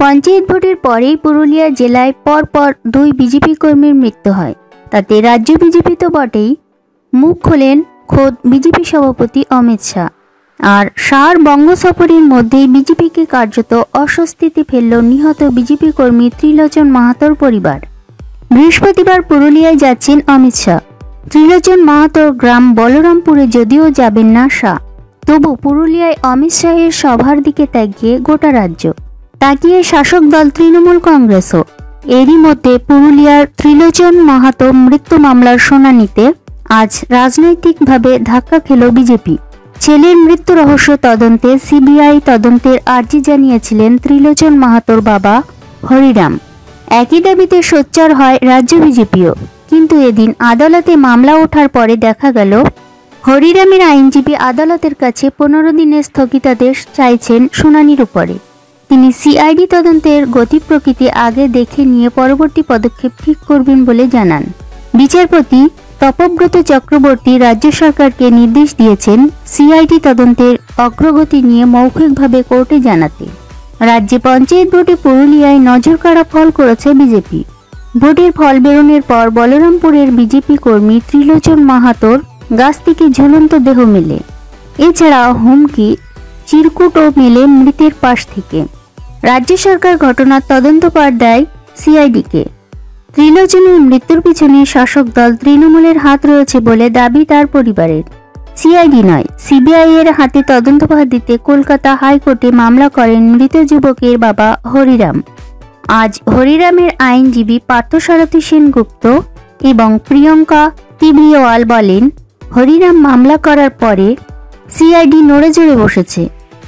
পঞ্চায়েত ভোটের পরেই পুরুলিয়া জেলায় পরপর 2 বিজেপি কর্মীর মৃত্যু হয়। তাতে রাজ্য বিজেপি তো বটেই, মুখ খোলেন খোদ বিজেপি সভাপতি অমিত শাহ। আর শাহর বঙ্গ সফরের মধ্যেই বিজেপিকে কার্যত অস্বস্তিতে ফেলল নিহত বিজেপি কর্মী ত্রিলোচন মাহাতোর পরিবার। বৃহস্পতিবার পুরুলিয়ায় যাচ্ছেন অমিত শাহ। ত্রিলোচন মাহাতোর গ্রাম বলরামপুরে যদিও যাবেন না শাহ, তবু পুরুলিয়ায় অমিত শাহের সভার দিকে তাকিয়ে গোটা রাজ্য, তাকিয়ে শাসক দল তৃণমূল কংগ্রেসও। এরই মধ্যে পুরুলিয়ার ত্রিলোচন মাহাতো মৃত্যু মামলার শুনানিতে আজ রাজনৈতিকভাবে ধাক্কা খেল বিজেপি। ছেলের মৃত্যু রহস্য তদন্তে সিবিআই তদন্তের আর্জি জানিয়েছিলেন ত্রিলোচন মাহাতোর বাবা হরিরাম। একই দাবিতে সোচ্চার হয় রাজ্য বিজেপিও। কিন্তু এদিন আদালতে মামলা ওঠার পরে দেখা গেল হরিরামের আইনজীবী আদালতের কাছে 15 দিনের স্থগিতাদেশ চাইছেন শুনানির উপরে। তিনি সিআইডি তদন্তের গতি প্রকৃতি আগে দেখে নিয়ে পরবর্তী পদক্ষেপ ঠিক করবেন বলে জানান। বিচারপতি তপব্রত চক্রবর্তী রাজ্য সরকারকে নির্দেশ দিয়েছেন সিআইডি তদন্তের অগ্রগতি নিয়ে মৌখিকভাবে কোর্টে জানাতে। রাজ্যে পঞ্চায়েত ভোটে পুরুলিয়ায় নজরকাড়া ফল করেছে বিজেপি। ভোটের ফল বেরোনোর পর বলরামপুরের বিজেপি কর্মী ত্রিলোচন মাহাতোর গাছ থেকে ঝুলন্ত দেহ মেলে। এছাড়া হুমকি, চিরকুটও মেলে মৃতের পাশ থেকে। রাজ্য সরকার ঘটনার তদন্ত পাঠ দেয় সিআইডিকে। ত্রিলোচনের মৃত্যুর পিছনে শাসক দল তৃণমূলের হাত রয়েছে বলে দাবি তার পরিবারের। সিআইডি নয়, সিবিআই এর হাতে তদন্তভার দিতে কলকাতা হাইকোর্টে মামলা করেন মৃত যুবকের বাবা হরিরাম। আজ হরিরামের আইনজীবী পার্থসারথী সেনগুপ্ত এবং প্রিয়ঙ্কা তিব্রিওয়াল বলেন, হরিরাম মামলা করার পরে সিআইডি নড়েচড়ে বসেছে।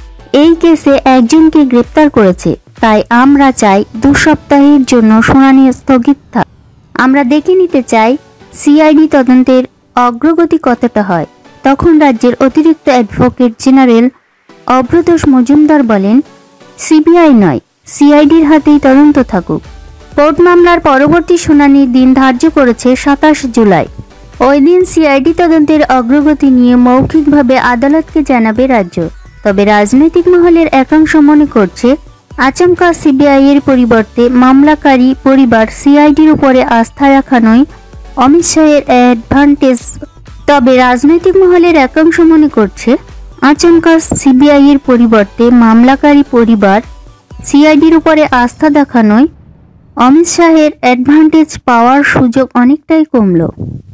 এই কেসে একজনকে গ্রেপ্তার করেছে, তাই আমরা চাই 2 সপ্তাহের জন্য শুনানি স্থগিত থাক। আমরা দেখে নিতে চাই সিআইডি তদন্তের অগ্রগতি কতটা হয়। তখন রাজ্যের অতিরিক্ত অ্যাডভোকেট জেনারেল অভ্রতোষ মজুমদার বলেন, সিবিআই নয়, সিআইডির হাতেই তদন্ত থাকুক। কোর্ট মামলার পরবর্তী শুনানির দিন ধার্য করেছে 27 জুলাই। ওই দিন সিআইডি তদন্তের অগ্রগতি নিয়ে মৌখিকভাবে আদালতকে জানাবে রাজ্য। তবে রাজনৈতিক মহলের একাংশ মনে করছে আচমকা সিবিআই এর পরিবর্তে মামলাকারী পরিবার সিআইডির উপরে আস্থা রাখা নয় অমিত শাহের অ্যাডভান্টেজ। তবে রাজনৈতিক মহলের একাংশ মনে করছে আচমকা সিবিআই এর পরিবর্তে মামলাকারী পরিবার সিআইডির উপরে আস্থা দেখানোয় অমিত শাহের অ্যাডভান্টেজ পাওয়ার সুযোগ অনেকটাই কমল।